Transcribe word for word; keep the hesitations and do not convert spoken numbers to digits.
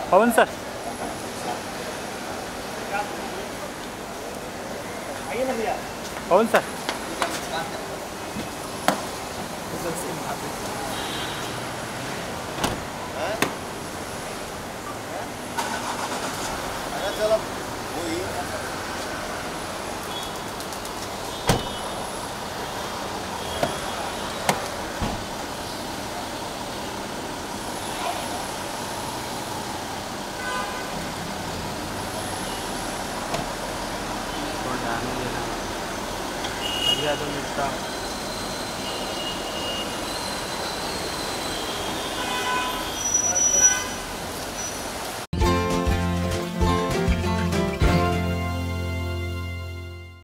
पवन सर आइए ना भैया। पवन सर चलो वही तो डाल देना। बढ़िया तो मिलता